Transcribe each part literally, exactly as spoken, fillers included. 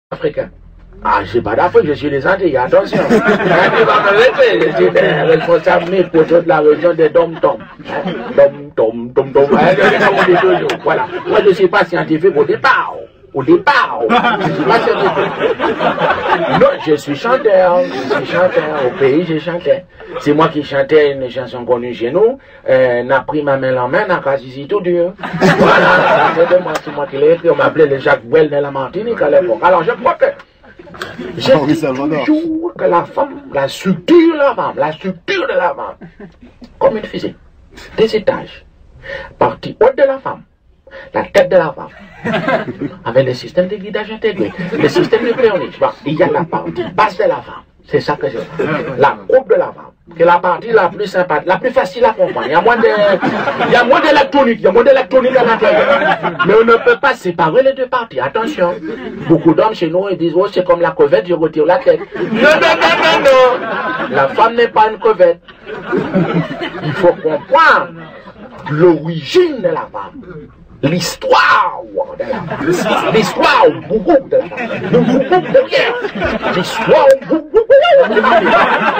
Africain. Ah, je suis pas d'Afrique, je suis des Antilles, attention. Je suis responsable pour toute la région des dom-tom. Dom-tom, dom-tom. Voilà. Moi, je ne suis pas scientifique au départ. Au départ. Je ne suis pas scientifique. Non, je suis chanteur. Je suis chanteur. Au pays, je chantais. C'est moi qui chantais une chanson connue chez nous. Euh, n'a pris ma main en main, n'a qu'à ici tout dur. Voilà. C'est moi, c'est moi qui l'ai écrit. On m'appelait le Jacques Brel de la Martinique à l'époque. Alors, je crois que je dis toujours que la femme, la structure de la femme, la structure de la femme, comme une fusée, des étages, partie haute de la femme, la tête de la femme, avec le système de guidage intégré, le système de pléonite, il y a la partie basse de la femme, c'est ça que c'est, la coupe de la femme, qui est la partie la plus sympathique, la plus facile à comprendre. Il y a moins de, il y a moins d'électronique, il y a moins d'électronique à l'intérieur. Mais on ne peut pas séparer les deux parties. Attention. Beaucoup d'hommes chez nous, ils disent, oh, c'est comme la crevette, je retire la tête. Non, non, non, non, non. La femme n'est pas une crevette. Il faut comprendre l'origine de la femme. L'histoire de la femme. L'histoire au bougou de la femme. Le bougou de guerre. L'histoire au bougou de la femme.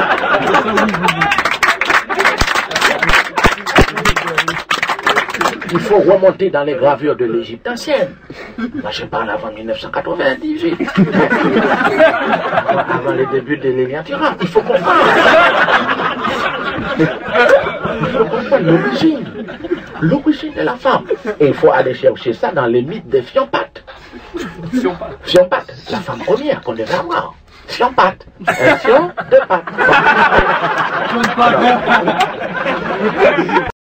Il faut remonter dans les gravures de l'Égypte ancienne. Là, je parle avant mille neuf cent quatre-vingt-dix-huit. Avant les débuts de l'Éliantiran. Il faut comprendre. Il faut comprendre l'origine. L'origine de la femme. Et il faut aller chercher ça dans les mythes des Fiampate. Fiampate, la femme première qu'on devait avoir. Fiampate. Un fion de pâte.